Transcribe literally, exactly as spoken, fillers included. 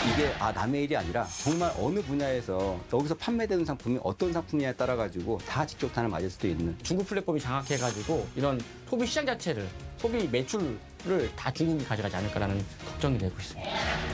이게 아 남의 일이 아니라 정말 어느 분야에서 여기서 판매되는 상품이 어떤 상품이냐에 따라 가지고 다 직격탄을 맞을 수도 있는. 중국 플랫폼이 장악해가지고 이런 소비 시장 자체를, 소비 매출을 다 중국이 가져가지 않을까라는 걱정이 되고 있습니다.